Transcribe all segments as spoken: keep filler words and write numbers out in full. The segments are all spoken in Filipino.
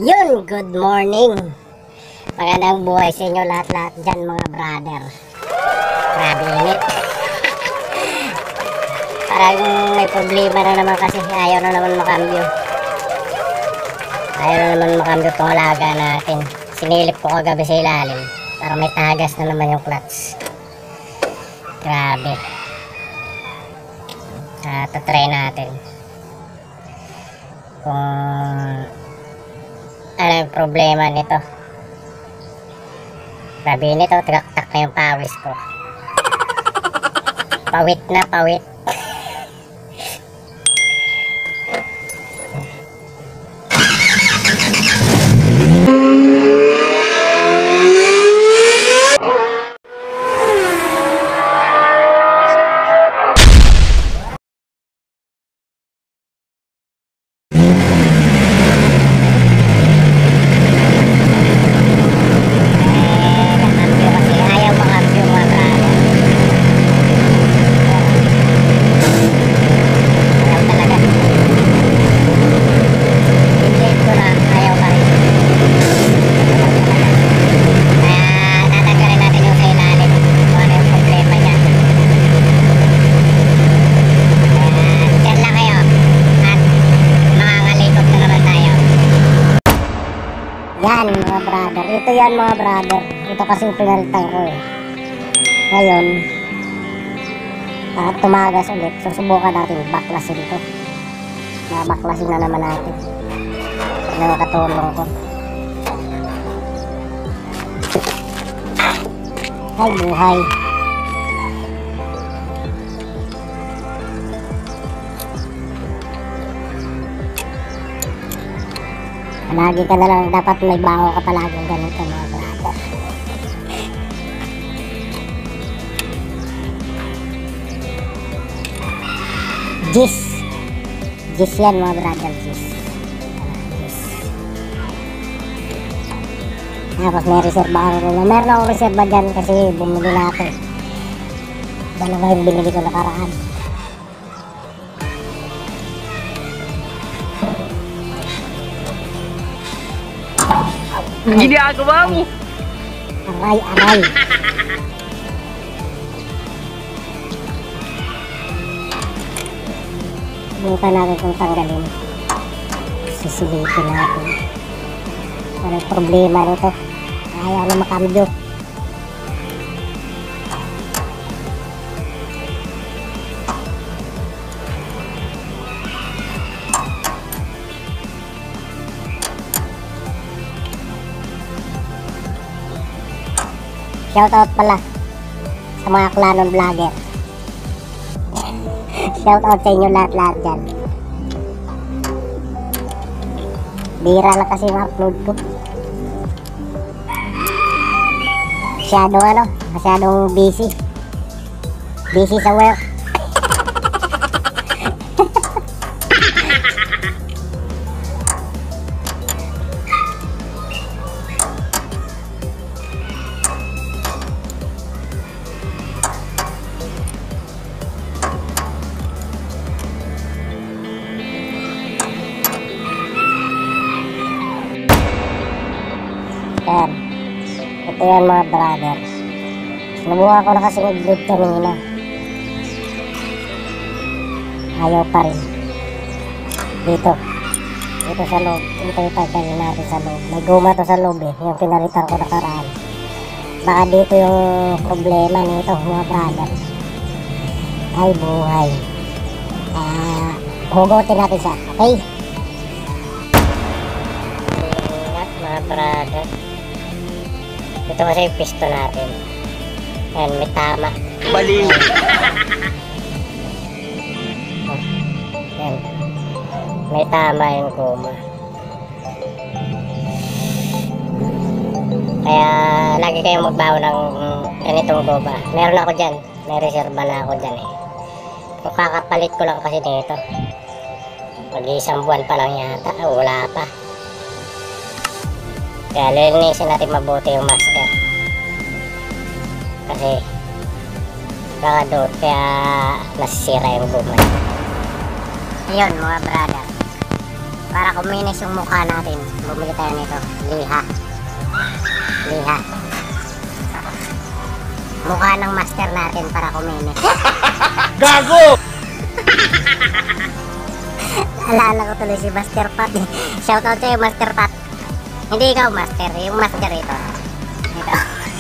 Yun, good morning. Magandang buhay sa inyo lahat-lahat dyan mga brother. Grabe init. Parang may problema na naman kasi ayaw na naman makambyo. Ayaw na naman makambyo itong alaga natin. Sinilip ko kagabi sa ilalim para may tagas na naman yung clutch. Grabe. Uh, tatry natin kung ano yung problema nito. Grabe nito, tagaktak na yung pawis ko. Pawit na pawit. Yan mga brother, ito yan mga brother, ito kasi yung pinalitan ko eh. Ngayon at tumagas ulit, susubukan natin baklasin ito. Baklasin na naman natin. Ito na katulong ko. Ay buhay. Lagi ka na lang, dapat may baho ka palaging ganito mga brother. Gis Gis yan mga brother, Gis. Gis. Tapos may reserva ako rin. Meron akong reserva dyan kasi bumili na ako. Dalawa yung binili ko nakaraan. Ginagawa mo? Aray, aray. Bukan natin kung tanggalin. Sisilipin natin. Walang problema nito. Ayaw na makambyo. Shoutout pala sa mga Klanon vlogger. Shoutout sa inyo lahat-lahat dyan. Bira lang kasi yung upload ko. Masyadong ano, masyadong busy. Busy sa work. Yan. Ito yan mga brother. Sinubukan ko na kasi mag-grip kanina. Ayaw pa rin. Dito. Dito sa loob. Dito yung tagdalin natin sa loob. May guma to sa loob eh. Yung pinalitan ko nakaraan. Baka dito yung problema nito mga brother. Ay buhay. Ah, hugutin natin siya. Okay? Ingat mga brother. Ito kasi yung piston natin. Ayan, may tama. Baliw. Ayan. May tama yung goma. Kaya lagi kayong magbaho ng ganitong goma. Meron ako dyan. May reserva na ako dyan eh. Kung kakapalit ko lang kasi dito. Mag-iisang buwan pa lang yata. Wala pa. Kaya lilinisin natin mabuti yung master. Kasi baka doon kaya nasisira yung guma. Ayun mga brother. Para kuminis yung mukha natin, bumili tayo nito. Liha. Liha. Mukha ng master natin para kuminis. Gago! Alala ko tuloy si Master Pat eh. Shoutout sa'yo Master Pat. Hindi ikaw master, yung master ito. Ito.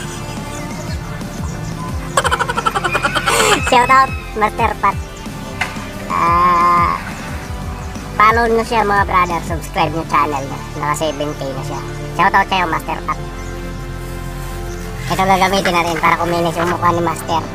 Shoutout Master Pat. Ah, follow nyo siya mga brother, subscribe nyo channel niya. Naka seven K na siya. Shoutout sa'yo Master Pat. Ito gagamitin natin para kuminis yung mukha ni Master.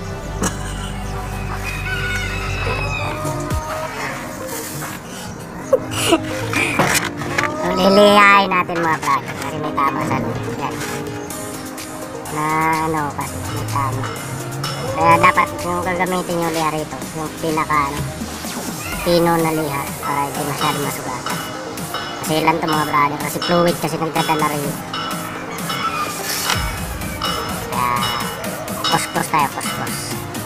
So, lilihain natin mga brother kasi may tama sa yan. Na ano kasi may tama. Kaya dapat yung gagamitin yung liha rito, yung pinaka ano, pino na liha para hindi masyado masugatan. Kasi ilan to mga brother, kasi fluid kasi nagdadala rin. Kaya kuskus tayo, kuskus.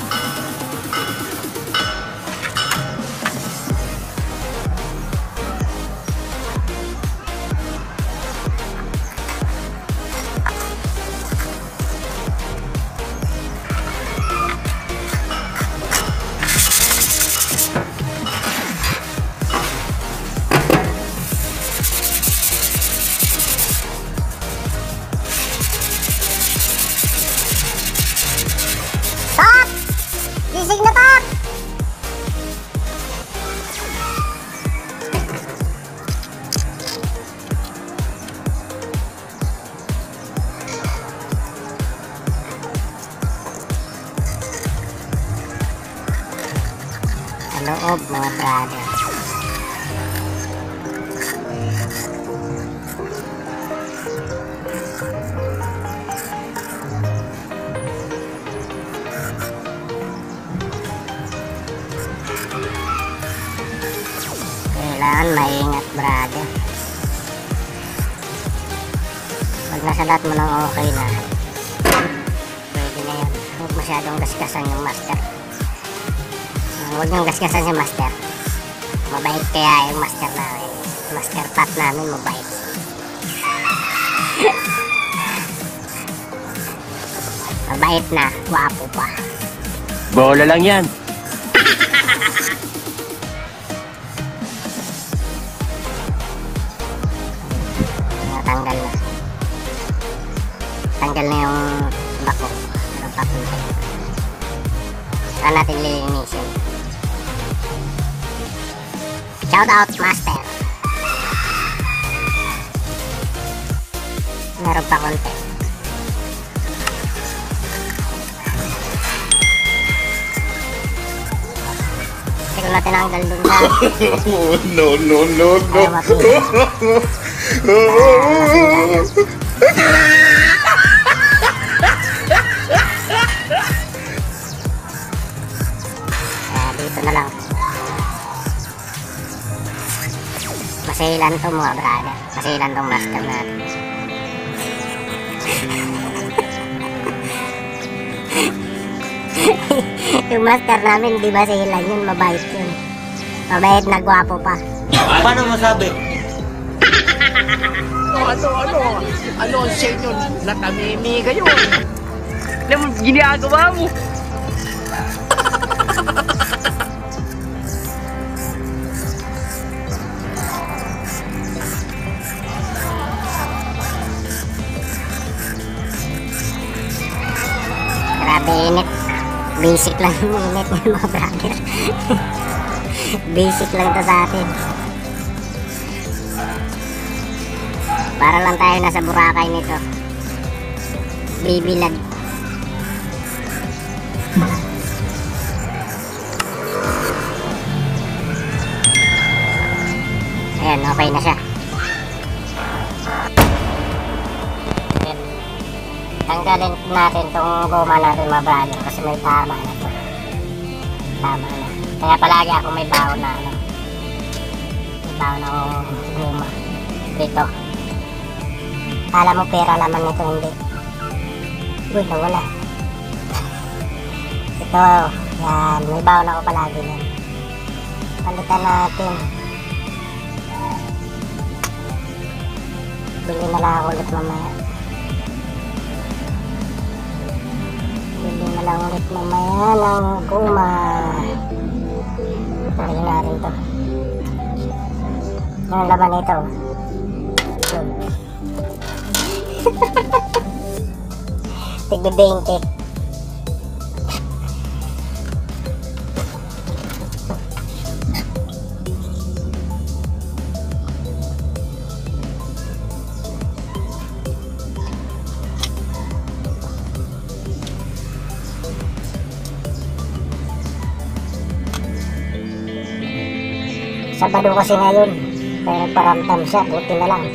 Tak! Gising na tak! Sa loob mga brother. Kailangan maingat brother. Pag nasa lahat mo ng okay na, pwede na yun. Huwag masyadong gaskasan yung master. Uh, huwag niyong gaskasan yung master. Mabait kaya yung master namin. Master Pat namin mabait. Mabait na, wapo pa. Bola lang yan. Tanggal na. Tanggal na yung bako. Ang papunta. Saan natin lilinisin? Shout out master. Meron pa konti. Hindi ko na tinanggal dun sa No, no, no, no. ayaw mapili. Ah, dito na lang. Masilan to mga brother. Masilan tong master natin. Yung master namin, di ba silan yun? Mabait yun. Mabait na gwapo pa. Paano masabi? Ano, ano, ano ang sa inyo? Natamimi kayo. Ano mo ginagawa mo? Grabe init. Basic lang yung init ng mga brother. Basic lang to sa atin. Para lang tayo nasa Boracay nito. Baby lag. Ayan, okay na siya. Ayan. Tanggalin natin tong goma natin mga brother kasi may tama na to. Tama na. Kaya palagi ako may baon na ano. May baon akong goma. Dito. Kala mo pera laman nito, hindi. Uy, nawala. Ito, yan. May baon ako palagi yan. Palitan natin. Bili na lang ulit mamaya. Bili na lang ulit mamaya ng guma. Bili natin to. Yung laman nito. Yun. Tigbe-bengke. Sabado kasi ngayon, kaya nagparamdam siya, buti na lang.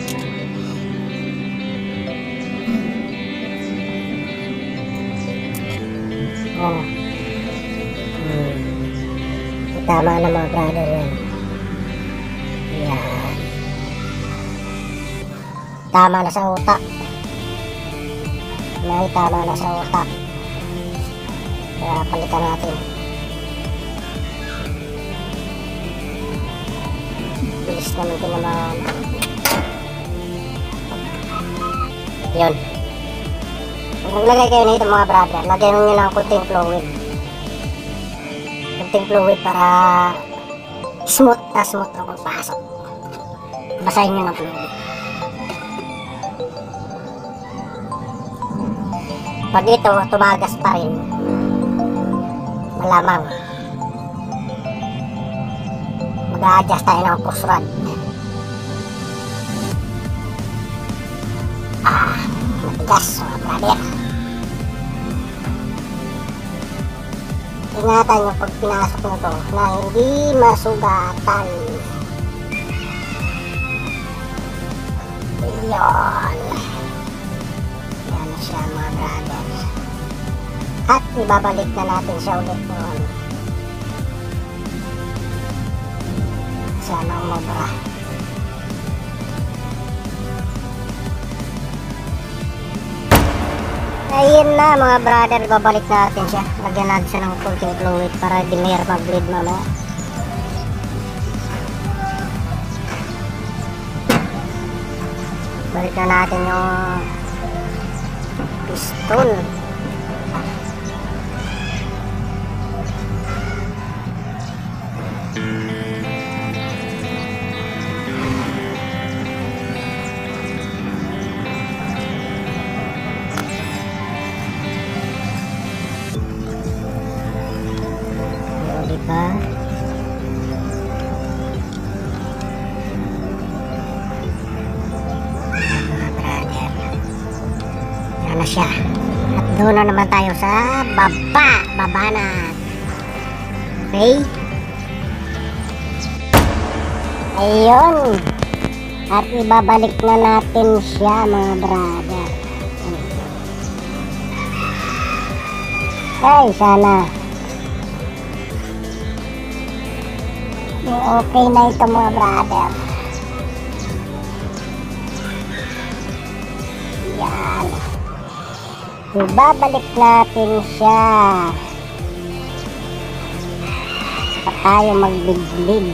Ano? Hmm. Tama na mga brother yan. Yan. Tama na sa utak. Nay, tama na sa utak. Kaya palitan natin. Bilis naman ito naman. Yun. Naglagay kayo nito mga brother. Lagyan nyo lang kunting fluid. Kunting fluid para smooth na smooth na magpasok. Basahin nyo ng fluid. Pag ito tumagas pa rin, malamang mag-a-adjust tayo ng push rod. Ah, matigas mga brother. Ingatan nyo pag pinasok nyo to na hindi masugatan. Yun. Yan na siya mga brother. At ibabalik na natin siya ulit noon. Sana umabra. Ayun na mga brother, babalik natin siya. Lagyan natin siya ng kunting fluid para di mayroon mag-bleed mamaya. Balik na natin yung piston. Diba? Mga brother, yan na siya. At doon na naman tayo sa baba. Baba na. Okay? Ayun. At ibabalik na natin siya mga brother. Ay, sana okay na ito mga brother. Yan. Ibabalik natin siya pa tayo magbidlid.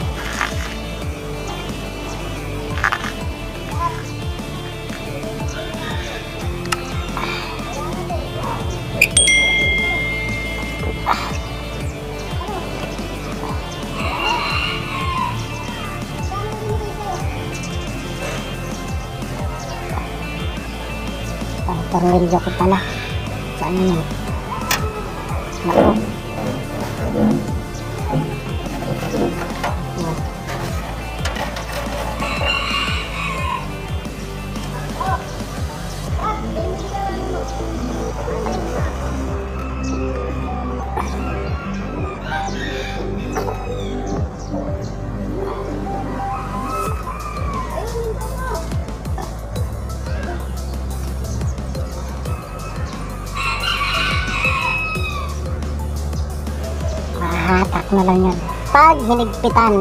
Tornilyo ko pala. Saan yun? Naku. Hatak na lang yan pag hinigpitan.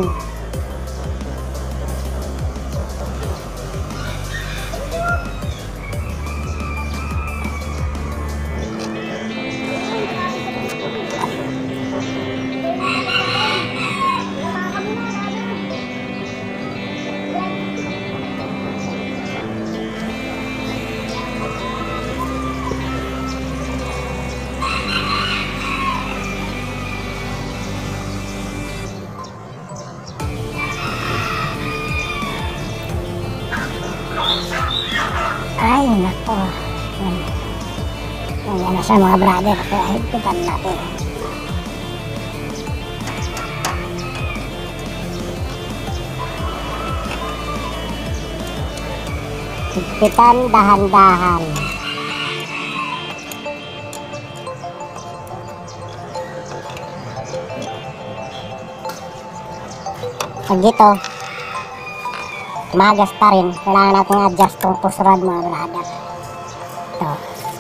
Ay, nako. Yan. Yan na siya mga brother. Kaya higpitan natin. Higpitan dahan-dahan. Pag ito, tumagas pa rin. Kailangan natin adjust tong push rod mga brother. Ito.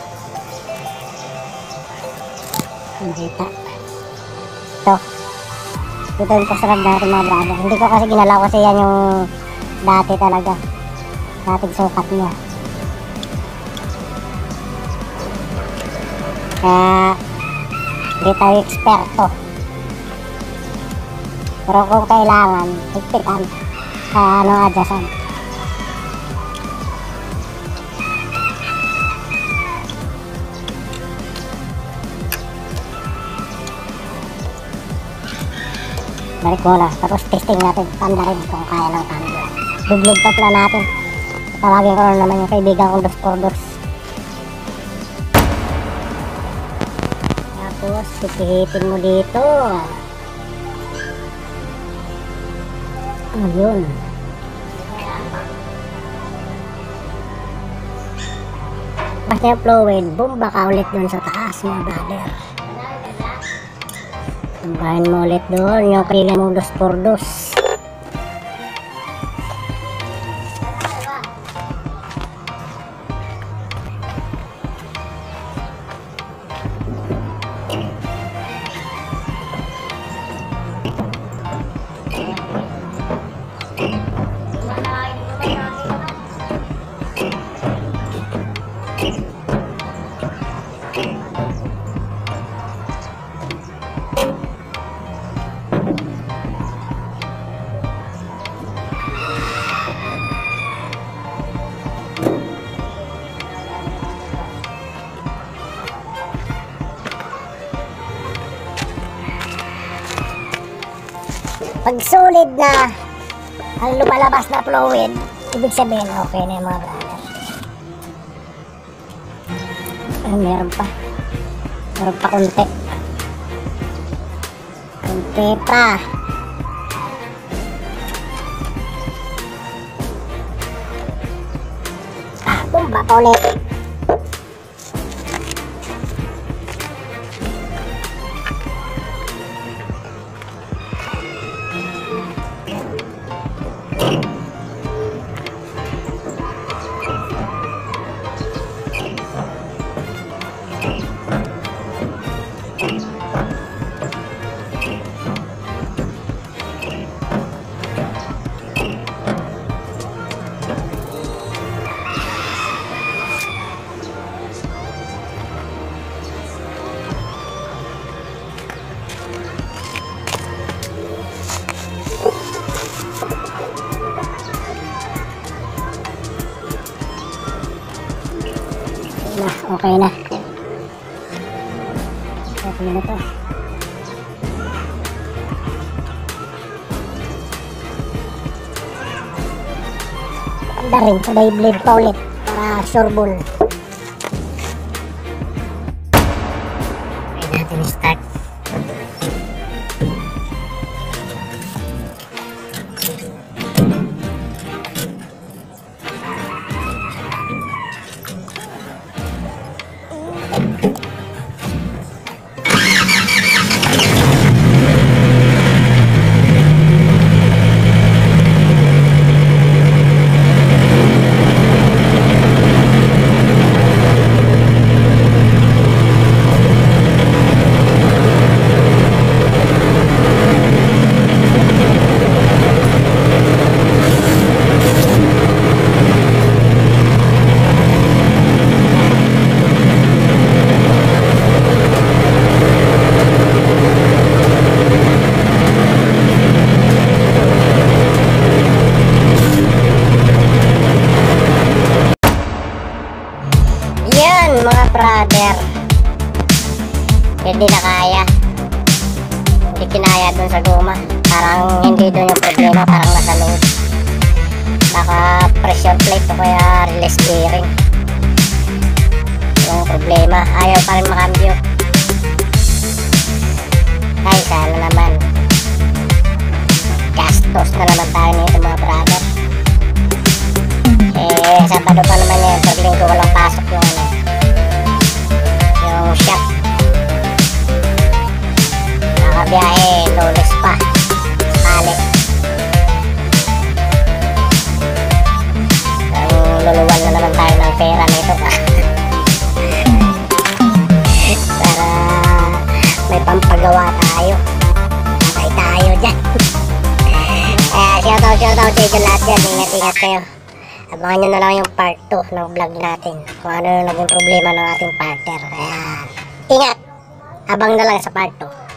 Makita. Ito. Ito yung push rod natin mga brother. Hindi ko kasi ginalaw kasi yan yung dati talaga. Dating sukat niya. Kaya hindi tayo eksperto. Pero kung kailangan, higpitan sa ano adjustan. Balik muna. Tapos testing natin. Tanda rin kung kaya ng tanda. Dublog top na natin. Tawagin ko na naman yung kaibigan kong dos por dos. Tapos, sipihitin mo dito. Ayun. Basta yung fluid, bumba ka ulit dun sa taas mga brother. Bumbahin mo ulit dun yung kaibigan mong dos por dos. Pag solid na ang lumalabas na fluid, ibig sabihin okay na yung mga brother. Ay, meron pa. Meron pa konti. Konti pa. Ah, bumba pa ulit. Na, okay na. Okay na to. Tanda rin, sabay blade pa ulit para sure ball. Okay natin start. Brother, hindi na kaya, hindi kinaya dun sa guma, parang hindi dun yung problema, parang nasa loob. Baka pressure plate o kaya release bearing yung problema. Ayaw pa rin makambyo. Ay, sana naman. Gastos na naman tayo nito mga brother. Eh, Sabado pa naman yan. Pag linggo walang pasok yung ano, yung shop. Nakabiyahe, Lunes pa. Sakali. Ang luluwan na naman tayo ng pera nito pa. Para may pampagawa tayo. Patay tayo dyan. Kaya shoutout, shoutout sa inyo lahat dyan. Ingat-ingat kayo. Abangan nyo na lang yung part two ng vlog natin. Kung ano yung naging problema ng ating partner. Kaya ingat. Abang na lang sa part two.